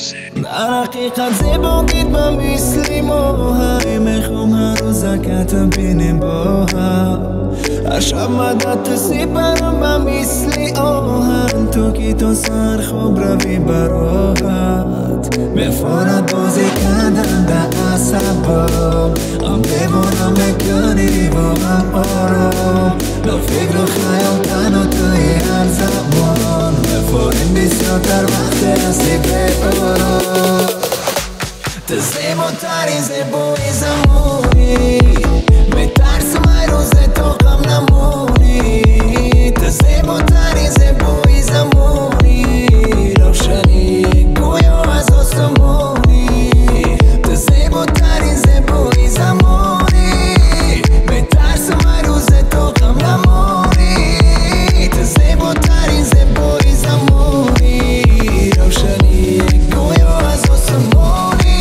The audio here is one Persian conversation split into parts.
در حقیقت زیباییت با مثلی ماهی میخوام هر روزکت بینیم با هم هر شب مدت سپرم با مثلی آهن تو که تو سر خواب روی براحت میفارد بازی کردن در عصبم هم دیوانم میکنی با هم آرام در فکر و خیال تنها توی هر زمان میفاریم بسیارتر وقت هستی به آرام تو زیباترین زیبایی زمانی میترسم هر روز تو غم نمونی تو زیباترین زیبایی زمانی روشنی گویا از آسمانی تو زیباترین زیبایی زمانی میترسم هر روز تو غم نمونی تو زیباترین زیبایی زمانی روشنی گویا از آسمانی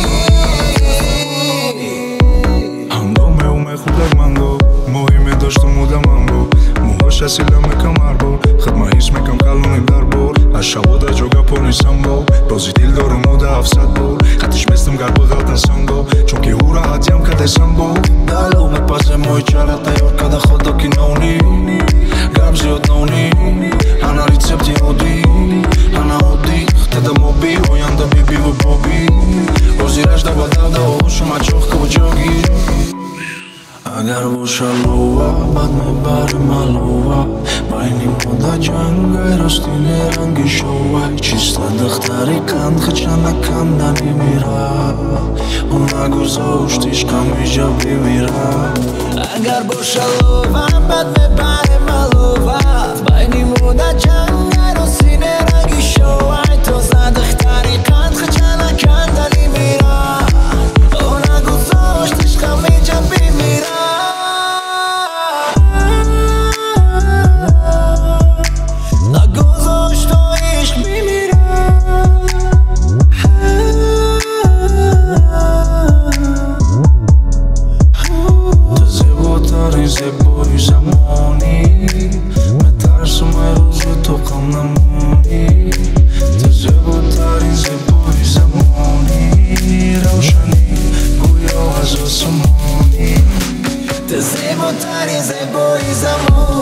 هنگامه او میخورد منگو مهمه داشت و موده منگو موهاش اسیلا میکم هر بار خدمه حیث میکم کلونیم در بار از شبا در جاگه پا نیستم با بازی دیل دارم موده 700 بار خطش میستم گر بغلتن سنگو چون که او راحتیم کده سنگو دلو میپسه موی چره تیار کده خدا کی نونی گرم زیاد نونی هنه ریسپتی هودی هنه هودی خطده موبی اوینده بی بی و بابی بازی رشده با دلده و شما چوخ کجاگی اگر باشه لوه بد میبره ملوه باینیم ماده جنگه راستینه رنگی شوه چیسته دختری کند خچنه کندنی میره اون نگذاشتیش کمی جا بیمیره اگر باشه لوه بد میبره ملوه باینیم ماده جنگه راستینه رنگی شوه تازه دختری کند خچنه کندنی میره اون نگذاشتیش کمی جا بیمیره نگذاشت تو عشق بمیره تو زیباترین زیبایی زمانی میترسم هر روز تو غم نمونی تو زیباترین زیبایی زمانی روشنی گویا از آسمانی تو زیباترین زیبایی زمانی